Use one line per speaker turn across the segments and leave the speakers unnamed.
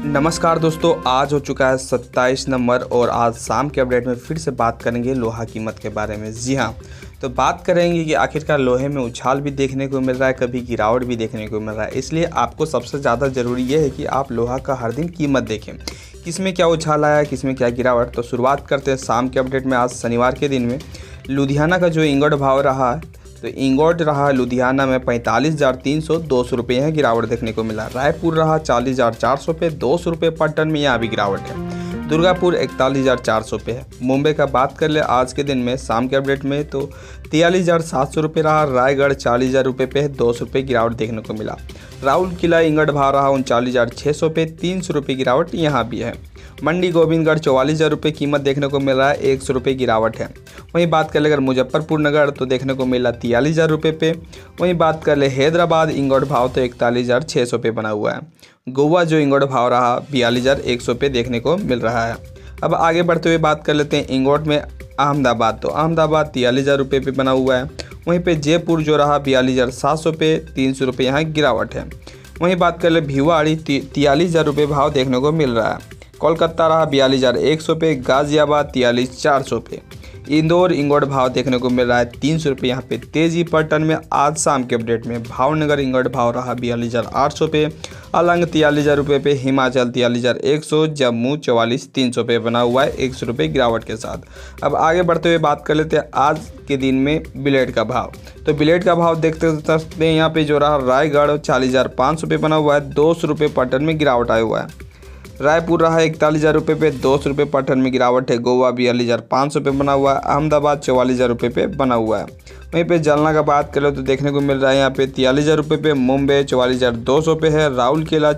नमस्कार दोस्तों, आज हो चुका है 27 नवंबर और आज शाम के अपडेट में फिर से बात करेंगे लोहा कीमत के बारे में। जी हाँ, तो बात करेंगे कि आखिरकार लोहे में उछाल भी देखने को मिल रहा है, कभी गिरावट भी देखने को मिल रहा है। इसलिए आपको सबसे ज़्यादा ज़रूरी ये है कि आप लोहा का हर दिन कीमत देखें, किस में क्या उछाल आया, किस में क्या गिरावट। तो शुरुआत करते हैं शाम के अपडेट में। आज शनिवार के दिन में लुधियाना का जो इंगोट भाव रहा, तो इंगोट रहा लुधियाना में 45,302 रुपये है, गिरावट देखने को मिला। रायपुर रहा 40,400 पे, 200 रुपये पर टन में यहाँ भी गिरावट है। दुर्गापुर 41,400 पे है। मुंबई का बात कर ले आज के दिन में शाम के अपडेट में, तो 43,700 रुपये रहा। रायगढ़ 40,000 रुपये पे है, 200 रुपये गिरावट देखने को मिला। राउरकेला इंगट भाव रहा 39,600 पे, 300 रुपये गिरावट यहाँ भी है। मंडी गोविंदगढ़ 44,000 रुपये कीमत देखने को मिल रहा है, 100 रुपये गिरावट है। वहीं बात कर ले अगर मुजफ्फरपुर नगर तो देखने को मिला 43,000 रुपये पे। वहीं बात कर ले हैदराबाद इंगोट भाव तो 41,600 पे बना हुआ है। गोवा जो इंगोट भाव रहा 42,100 पे देखने को मिल रहा है। अब आगे बढ़ते हुए बात कर लेते हैं इंगोट में अहमदाबाद, तो अहमदाबाद 43,000 रुपये पे बना हुआ है। वहीं पे जयपुर जो रहा 42,700 पे, 300 रुपये यहाँ गिरावट है। वहीं बात कर ले भिवाड़ी 43,000 रुपये भाव देखने को मिल रहा है। कोलकाता रहा 42,100 पे, गाजियाबाद 43,400 पे। इंदौर इंगोट भाव देखने को मिल रहा है 300 रुपये यहाँ पे तेजी पर टन में। आज शाम के अपडेट में भावनगर इंगोट भाव रहा 42,800 पे, अलंग 43,000 रुपये पे, हिमाचल 43,100, जम्मू 44,300 पे बना हुआ है, 100 रुपये गिरावट के साथ। अब आगे बढ़ते हुए बात कर लेते हैं आज के दिन में बिलेट का भाव। तो बिलेट का भाव देखते सकते हैं यहाँ पे जो रहा रायगढ़ 40,500 पे बना हुआ है, 200 रुपये पर टन में गिरावट आया हुआ है। रायपुर रहा 41,000 रुपये पे, 200 रुपये पर टन में गिरावट है। गोवा 42,500 पे बना हुआ है। अहमदाबाद 44,000 रुपये पे बना हुआ है। वहीं पे जालना का बात करें तो देखने को मिल रहा है यहाँ पे 43,000 रुपये पे। मुंबई 44,200 पे है। राउरकेला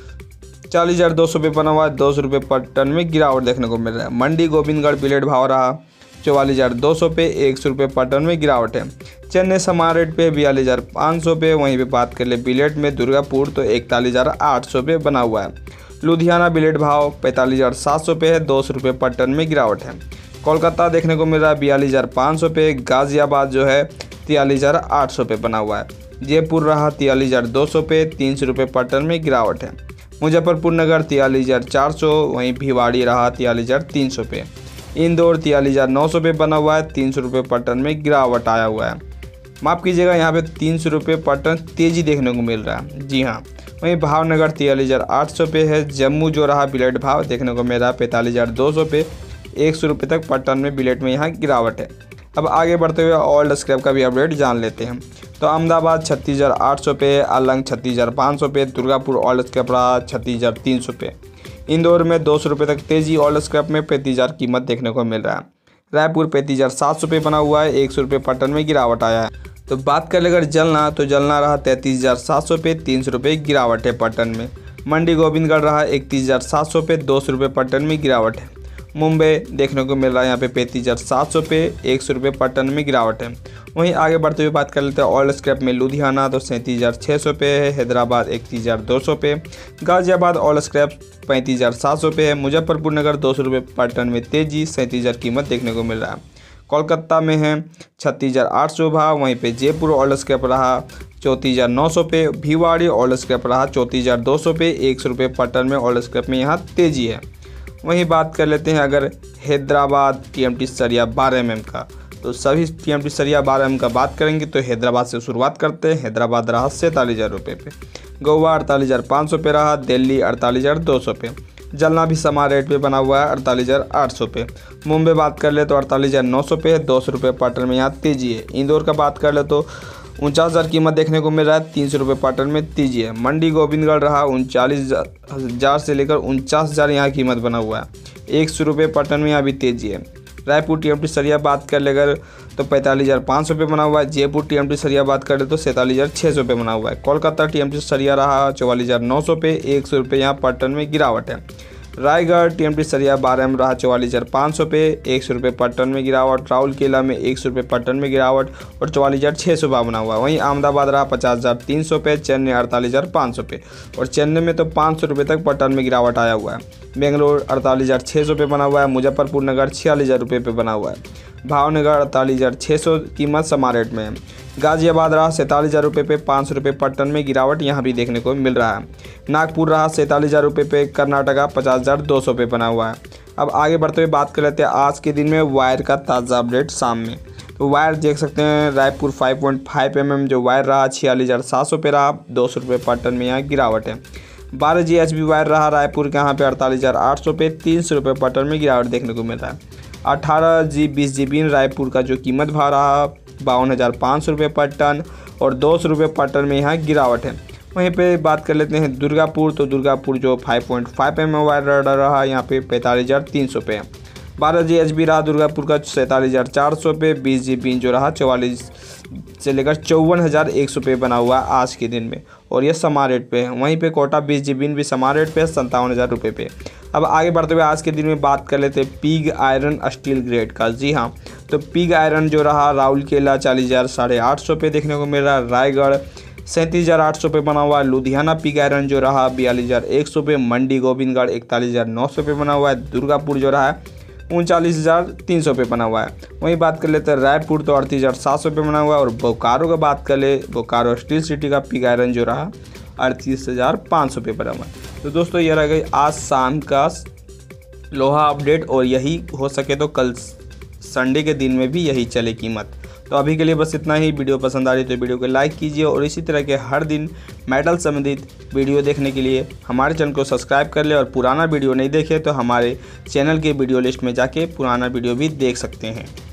40,200 पे बना हुआ है, 200 रुपये पर टन में गिरावट देखने को मिल रहा है। मंडी गोविंदगढ़ बिलेट भाव रहा 44,200 पे, 100 रुपये पर टन में गिरावट है। चेन्नई समान रेट पे 42,500 पे। वहीं पे बात कर ले बिलेट में दुर्गापुर तो 41,800 पे बना हुआ है। लुधियाना बिलेट भाव 45,700 पे है, 200 रुपये पर टन में गिरावट है। कोलकाता देखने को मिल रहा है 42,500 पे। गाजियाबाद जो है 43,800 पे बना हुआ है। जयपुर रहा 43,200 पे, 300 रुपये पर टन में गिरावट है। मुजफ्फरपुर नगर 43,400, वहीं भिवाड़ी रहा 43,300 पे। इंदौर 43,900 पे बना हुआ है, 300 रुपये पर टन में गिरावट आया हुआ है। माफ़ कीजिएगा, यहाँ पे 300 रुपये पर टन तेज़ी देखने को मिल रहा है। जी हाँ, वहीं भावनगर 43,800 पे है। जम्मू जो रहा बिलेट भाव देखने को मिल रहा है 45,200 पे, 100 रुपये तक पर टन में बिलेट में यहाँ गिरावट है। अब आगे बढ़ते हुए ओल्ड स्क्रैप का भी अपडेट जान लेते हैं। तो अहमदाबाद 36,800 पे, अलंग 36,500 पे, दुर्गापुर ओल्ड स्क्रैप रहा 36,300 पे। इंदौर में 200 रुपये तक तेजी, ओल्ड स्क्रैप में 35,000 कीमत देखने को मिल रहा है। रायपुर 35,700 पे बना हुआ है, 100 रुपये पर टन में गिरावट आया है। तो बात कर ले अगर जलना तो जलना रहा 33,700 पे, 300 रुपये गिरावट है पर टन में। मंडी गोविंदगढ़ रहा 31,700 पे, 200 रुपये पर टन में गिरावट है। मुंबई देखने को मिल रहा है यहाँ पे 35,700 पे, 100 रुपये पर टन में गिरावट है। वहीं आगे बढ़ते हुए बात कर लेते हैं ओल्ड स्क्रैप में लुधियाना तो 37,600 पे है। हैदराबाद 31,200 पे। गाजियाबाद ओल्ड स्क्रैप 35,700 पे है। मुजफ्फरपुर नगर 200 रुपये पर टन में तेजी, 37,000 कीमत देखने को मिल रहा है। कोलकाता में है 36,800 भाव। वहीं पे जयपुर ओल्ड स्क्रैप रहा 34,900 पे। भिवाड़ी ओल्ड स्क्रैप रहा 34,200 पे, 100 रुपये पर टन में ओल्ड स्क्रैप में यहाँ तेजी है। वहीं बात कर लेते हैं अगर हैदराबाद TMT सरिया 12 mm का, तो सभी TMT सरिया 12 mm का बात करेंगे तो हैदराबाद से शुरुआत करते हैं। हैदराबाद रहा 47,000 रुपये पे। गोवा 48,500 पे रहा। दिल्ली 48,200 पे। जलना भी समान रेट पे बना हुआ है 48,800 पे। मुंबई बात कर ले तो 48,900 पे, 200 रुपये पर टन में यहाँ तेजी है। इंदौर का बात कर ले तो 49,000 कीमत देखने को मिल रहा है, 300 रुपये पर टन में तेजी है। मंडी गोविंदगढ़ रहा 39,000 से लेकर 49,000 यहाँ कीमत बना हुआ है, 100 रुपये पर टन में यहाँ भी तेजी है। रायपुर TMT सरिया बात कर ले अगर तो 45,500 पे बना हुआ है। जयपुर TMT सरिया बात कर ले तो 47,600 पे बना हुआ है। कोलकाता TMT सरिया रहा 44,900 पे, 100 रुपये यहाँ पर टन में गिरावट है। रायगढ़ TMT सरिया 12 mm रहा 44,500 पे, 100 रुपये पर टन में गिरावट। राउरकेला में 100 रुपये पर टन में गिरावट और 44,600 भाव बना हुआ है। वहीं अहमदाबाद रहा 50,300 पे, चेन्नई 48,500 पे और चेन्नई में तो 500 रुपये तक पर टन में गिरावट आया हुआ है। बेंगलोर 48,600 पे बना हुआ है। मुजफ्फरपुर नगर 46,000 रुपये पे बना हुआ है। भावनगर 48,600 कीमत समान रेट में है। गाजियाबाद रहा 47,000 रुपये पे, 500 रुपये पर टन में गिरावट यहाँ भी देखने को मिल रहा है। नागपुर रहा 47,000 रुपये पे, कर्नाटका 50,200 पे बना हुआ है। अब आगे बढ़ते हुए बात कर लेते हैं आज के दिन में वायर का ताज़ा अपडेट शाम में। तो वायर देख सकते हैं रायपुर 5.5 mm जो वायर रहा 46,700 पे रहा, 200 रुपये पर टन में यहाँ गिरावट है। 12 GHB वायर रहा रायपुर के यहाँ पे 48,800 पे, 300 रुपये पर टन में गिरावट देखने को मिल रहा है। 18G 20GB रायपुर का जो कीमत भाव रहा 52,500 रुपये पर टन और 200 रुपये पर टन में यहाँ गिरावट है। वहीं पे बात कर लेते हैं दुर्गापुर, तो दुर्गापुर जो 5.5 mm वायर रहा यहाँ पे 45,300 पे। 12 GHB रहा दुर्गापुर का 47,400 पे, 20 GB जो रहा 44 से लेकर 54,100 पे बना हुआ है आज के दिन में, और ये समा रेट पे है। वहीं पे कोटा 20 GB भी समा रेट पे है 57,000 रुपये पे। अब आगे बढ़ते हुए आज के दिन में बात कर लेते हैं पिग आयरन स्टील ग्रेड का। जी हाँ, तो पिग आयरन जो रहा राउरकेला 40,850 पे देखने को मिल रहा है, रायगढ़ 37,800 पे बना हुआ है, लुधियाना पिग आयरन जो रहा 42,100 पे, मंडी गोविंदगढ़ 41,900 पे बना हुआ है, दुर्गापुर जो रहा है 39,300 पे बना हुआ है। वहीं बात कर लेते हैं रायपुर तो 38,700 पे बना हुआ है, और बोकारो का बात कर ले, बोकारो स्टील सिटी का पिग आयरन जो रहा 38,500 पे बना हुआ है। तो दोस्तों ये रह गई आज शाम का लोहा अपडेट, और यही हो सके तो कल संडे के दिन में भी यही चले कीमत। तो अभी के लिए बस इतना ही। वीडियो पसंद आ रही तो वीडियो को लाइक कीजिए, और इसी तरह के हर दिन मेटल संबंधित वीडियो देखने के लिए हमारे चैनल को सब्सक्राइब कर ले, और पुराना वीडियो नहीं देखे तो हमारे चैनल के वीडियो लिस्ट में जाके पुराना वीडियो भी देख सकते हैं।